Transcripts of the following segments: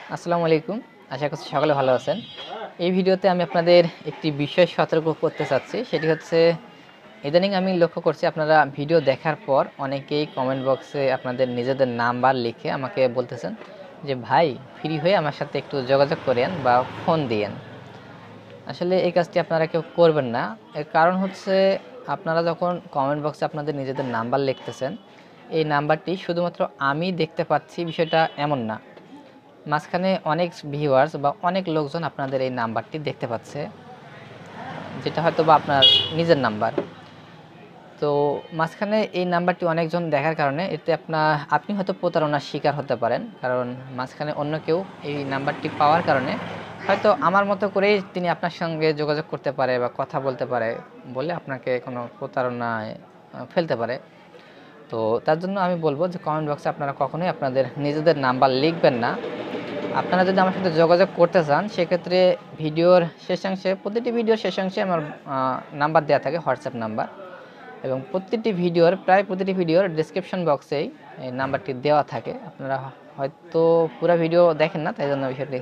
আসসালামু আলাইকুম। আশা করছি সকলে ভালো আছেন। এই ভিডিওতে আমি আপনাদের একটি বিষয় সতর্ক করতে চাচ্ছি। সেটি হচ্ছে ইদানিং আমি লক্ষ্য করছি আপনারা ভিডিও দেখার পর অনেকেই কমেন্ট বক্সে আপনাদের নিজেদের নাম্বার লিখে আমাকে বলতেছেন যে, "ভাই ফ্রি হয়ে আমার সাথে একটু যোগাযোগ করেন বা ফোন দিয়েন।" আসলে এই কাজটি আপনারা কেউ করবেন না। এর কারণ হচ্ছে আপনারা যখন কমেন্ট বক্সে আপনাদের নিজেদের নাম্বার লিখতেছেন, এই নাম্বারটি শুধুমাত্র আমি দেখতে পাচ্ছি বিষয়টা এমন না। মাঝখানে অনেক ভিউয়ার্স বা অনেক লোকজন আপনাদের এই নাম্বারটি দেখতে পাচ্ছে, যেটা হয়তোবা আপনার নিজের নাম্বার। তো মাঝখানে এই নাম্বারটি অনেকজন দেখার কারণে এতে আপনি হয়তো প্রতারণার শিকার হতে পারেন। কারণ মাঝখানে অন্য কেউ এই নাম্বারটি পাওয়ার কারণে হয়তো আমার মতো করেই তিনি আপনার সঙ্গে যোগাযোগ করতে পারে বা কথা বলতে পারে বলে আপনাকে কোনো প্রতারণায় ফেলতে পারে। তো তার জন্য আমি বলব যে কমেন্ট বক্সে আপনারা কখনোই আপনাদের নিজেদের নাম্বার লিখবেন না। আপনারা যদি আমার সাথে যোগাযোগ করতে চান সেক্ষেত্রে প্রতিটি ভিডিওর শেষাংশে আমার নাম্বার দেওয়া থাকে, হোয়াটসঅ্যাপ নাম্বার, এবং প্রায় প্রতিটি ভিডিওর ডেসক্রিপশন বক্সেই এই নাম্বারটি দেওয়া থাকে। আপনারা হয়তো পুরো ভিডিও দেখেন না, তাই জন্য বিষয়টি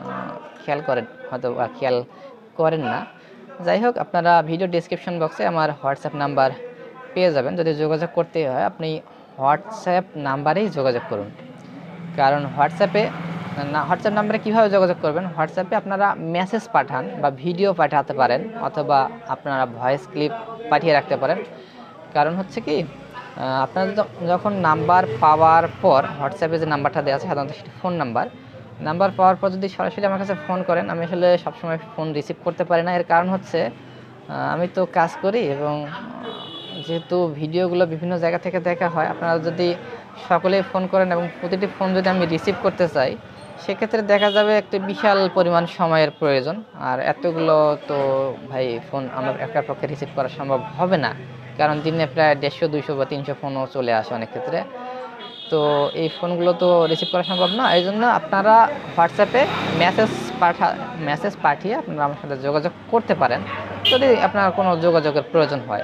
খেয়াল করেন না। যাই হোক, আপনারা ভিডিও ডেসক্রিপশন বক্সে আমার হোয়াটসঅ্যাপ নাম্বার পেয়ে যাবেন। যদি যোগাযোগ করতে হয় আপনি হোয়াটসঅ্যাপ নাম্বারেই যোগাযোগ করুন। কারণ হোয়াটসঅ্যাপ নাম্বারে কীভাবে যোগাযোগ করবেন? হোয়াটসঅ্যাপে আপনারা মেসেজ পাঠান বা ভিডিও পাঠাতে পারেন, অথবা আপনারা ভয়েস ক্লিপ পাঠিয়ে রাখতে পারেন। কারণ হচ্ছে কি, আপনারা যখন নাম্বার পাওয়ার পর হোয়াটসঅ্যাপে যে নাম্বারটা দেওয়া আছে সাধারণত সেটি ফোন নাম্বার পাওয়ার পর যদি সরাসরি আমার কাছে ফোন করেন, আমি আসলে সবসময় ফোন রিসিভ করতে পারি না। এর কারণ হচ্ছে আমি তো কাজ করি, এবং যেহেতু ভিডিওগুলো বিভিন্ন জায়গা থেকে দেখা হয়, আপনারা যদি সকলেই ফোন করেন এবং প্রতিটি ফোন যদি আমি রিসিভ করতে চাই, সেক্ষেত্রে দেখা যাবে একটা বিশাল পরিমাণ সময়ের প্রয়োজন। আর এতগুলো তো ভাই ফোন আমার একার পক্ষে রিসিভ করা সম্ভব হবে না। কারণ দিনে প্রায় 150, 200 বা 300 ফোনও চলে আসে অনেক ক্ষেত্রে। তো এই ফোনগুলো তো রিসিভ করা সম্ভব না। এই জন্য আপনারা হোয়াটসঅ্যাপে মেসেজ পাঠিয়ে আপনারা আমার সাথে যোগাযোগ করতে পারেন, যদি আপনার কোনো যোগাযোগের প্রয়োজন হয়,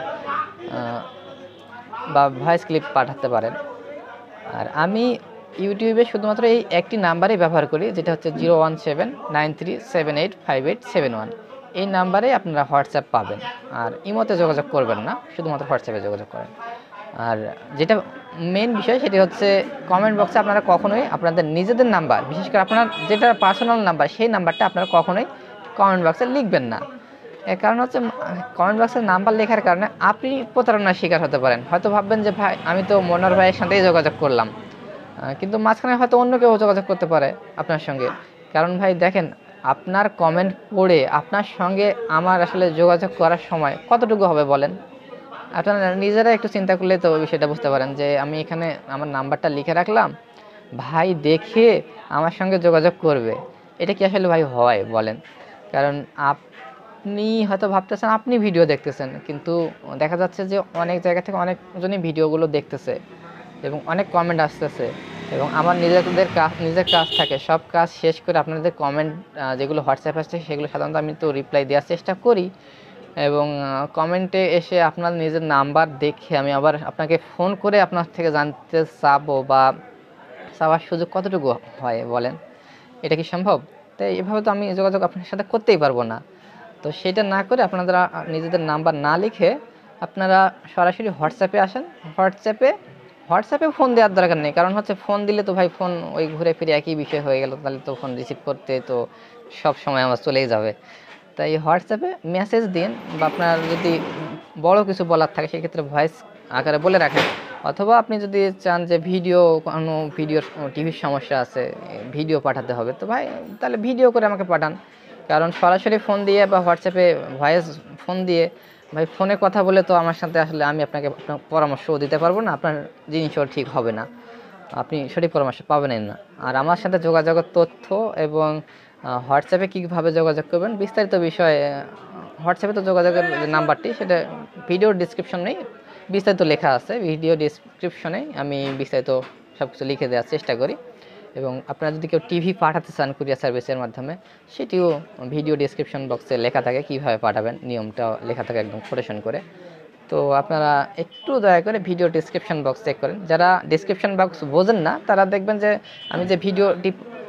বা ভয়েস ক্লিপ পাঠাতে পারেন। আর আমি ইউটিউবে শুধুমাত্র এই একটি নাম্বারই ব্যবহার করি, যেটা হচ্ছে 01793785871। এই নাম্বারে আপনারা হোয়াটসঅ্যাপ পাবেন। আর ইমোতে যোগাযোগ করবেন না, শুধুমাত্র হোয়াটসঅ্যাপে যোগাযোগ করেন। আর যেটা মেন বিষয় সেটি হচ্ছে কমেন্ট বক্সে আপনারা কখনোই আপনাদের নিজেদের নাম্বার, বিশেষ করে আপনার যেটা পার্সোনাল নাম্বার, সেই নাম্বারটা আপনারা কখনোই কমেন্ট বক্সে লিখবেন না। এর কারণ হচ্ছে কমেন্ট বক্সের নাম্বার লেখার কারণে আপনি প্রতারণার শিকার হতে পারেন। হয়তো ভাববেন যে ভাই আমি তো মনোয়ার ভাইয়ের সাথেই যোগাযোগ করলাম, কিন্তু মাঝখানে হয়তো অন্য কেউ যোগাযোগ করতে পারে আপনার সঙ্গে। কারণ ভাই দেখেন, আপনার কমেন্ট পড়ে আপনার সঙ্গে আমার আসলে যোগাযোগ করার সময় কতটুকু হবে বলেন? আপনারা নিজেরা একটু চিন্তা করলে তো বিষয়টা বুঝতে পারেন যে আমি এখানে আমার নাম্বারটা লিখে রাখলাম, ভাই দেখে আমার সঙ্গে যোগাযোগ করবে। এটা কি আসলে ভাই হয় বলেন? কারণ আপনি হয়তো ভাবতেছেন আপনি ভিডিও দেখতেছেন, কিন্তু দেখা যাচ্ছে যে অনেক জায়গা থেকে অনেকজনই ভিডিওগুলো দেখতেছে এবং অনেক কমেন্ট আসতেছে, এবং আমার নিজের কাজ থাকে। সব কাজ শেষ করে আপনাদের কমেন্ট যেগুলো হোয়াটসঅ্যাপে আসছে সেগুলো সাধারণত আমি তো রিপ্লাই দেওয়ার চেষ্টা করি, এবং কমেন্টে এসে আপনার নিজের নাম্বার দেখে আমি আবার আপনাকে ফোন করে আপনার থেকে জানতে চাবো, বা চাওয়ার সুযোগ কতটুকু হয় বলেন? এটা কি সম্ভব? তাই এভাবে তো আমি যোগাযোগ আপনার সাথে করতেই পারবো না। তো সেটা না করে আপনারা নিজেদের নাম্বার না লিখে আপনারা সরাসরি হোয়াটসঅ্যাপে আসেন। হোয়াটসঅ্যাপে ফোন দেওয়ার দরকার নেই। কারণ হচ্ছে ফোন দিলে তো ভাই ফোন ওই ঘুরে ফিরে একই বিষয় হয়ে গেল। তাহলে তো ফোন রিসিভ করতে তো সব সময় আমার চলেই যাবে। তাই হোয়াটসঅ্যাপে মেসেজ দিন, বা আপনার যদি বড় কিছু বলার থাকে সেক্ষেত্রে ভয়েস আকারে বলে রাখেন। অথবা আপনি যদি চান যে কোনো ভিডিওর টিভির সমস্যা আছে, ভিডিও পাঠাতে হবে, তো ভাই তাহলে ভিডিও করে আমাকে পাঠান। কারণ সরাসরি ফোন দিয়ে বা হোয়াটসঅ্যাপে ভয়েস ফোন দিয়ে ভাই ফোনে কথা বলে তো আমার সাথে আসলে আমি আপনার পরামর্শও দিতে পারবো না, আপনার জিনিসও ঠিক হবে না, আপনি সঠিক পরামর্শ পাবেনই না। আর আমার সাথে যোগাযোগের তথ্য এবং হোয়াটসঅ্যাপে কীভাবে যোগাযোগ করবেন বিস্তারিত বিষয়ে, হোয়াটসঅ্যাপে তো যোগাযোগের যে নাম্বারটি সেটা ভিডিওর ডিসক্রিপশনেই বিস্তারিত লেখা আছে। ভিডিও ডিসক্রিপশনে আমি বিস্তারিত সব কিছু লিখে দেওয়ার চেষ্টা করি, এবং আপনারা যদি কেউ টিভি পাঠাতে চান কুরিয়ার সার্ভিসের মাধ্যমে, সেটিও ভিডিও ডিসক্রিপশন বক্সে লেখা থাকে, কীভাবে পাঠাবেন নিয়মটা লেখা থাকে একদম কোটেশন করে। তো আপনারা একটু দয়া করে ভিডিও ডিসক্রিপশন বক্স চেক করেন। যারা ডিসক্রিপশন বক্স বোঝেন না তারা দেখবেন যে আমি যে ভিডিওটি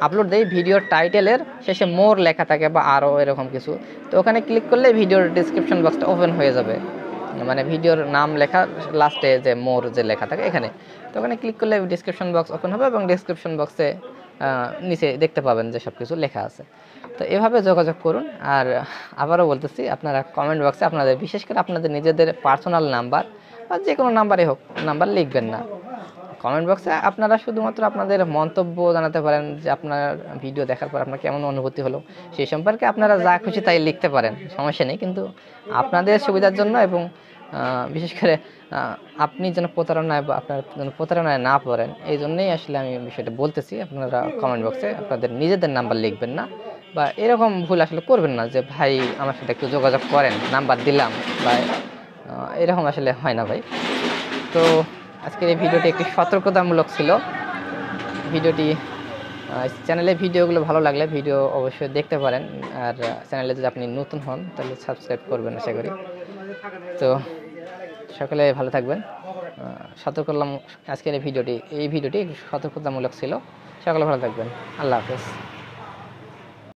আপলোড দেই ভিডিওর টাইটেলের শেষে মোর লেখা থাকে বা আরও এরকম কিছু, তো ওখানে ক্লিক করলে ভিডিওর ডিসক্রিপশন বক্সটা ওপেন হয়ে যাবে, মানে ভিডিওর নাম লেখা লাস্টে যে মোর যে লেখা থাকে এখানে, তো ওখানে ক্লিক করলে ডিসক্রিপশন বক্স ওপেন হবে এবং ডিসক্রিপশন বক্সে নিচে দেখতে পাবেন যে সব কিছু লেখা আছে। তো এভাবে যোগাযোগ করুন। আর আবারও বলতেছি, আপনারা কমেন্ট বক্সে আপনাদের বিশেষ করে আপনাদের নিজেদের পার্সোনাল নাম্বার বা যে কোনো নাম্বারই হোক নাম্বার লিখবেন না। কমেন্ট বক্সে আপনারা শুধুমাত্র আপনাদের মন্তব্য জানাতে পারেন যে আপনার ভিডিও দেখার পর আপনার কেমন অনুভূতি হলো, সেই সম্পর্কে আপনারা যা খুশি তাই লিখতে পারেন, সমস্যা নেই। কিন্তু আপনাদের সুবিধার জন্য এবং বিশেষ করে আপনি যেন প্রতারণায় বা আপনার যেন প্রতারণায় না পড়েন, এই জন্যই আসলে আমি বিষয়টা বলতেছি। আপনারা কমেন্ট বক্সে আপনাদের নিজেদের নাম্বার লিখবেন না বা এরকম ভুল আসলে করবেন না যে ভাই আমার সাথে একটু যোগাযোগ করেন, নাম্বার দিলাম বা এরকম আসলে হয় না ভাই। তো আজকের এই ভিডিওটি একটি সতর্কতামূলক ছিল। ভিডিওটি চ্যানেলে ভিডিওগুলো ভালো লাগলে ভিডিও অবশ্যই দেখতে পারেন, আর চ্যানেলে যদি আপনি নতুন হন তাহলে সাবস্ক্রাইব করবেন আশা করি। তো সকলে ভালো থাকবেন। সতর্ক করলাম আজকের এই ভিডিওটি সতর্কতামূলক ছিল। সকলে ভালো থাকবেন। আল্লাহ হাফেজ।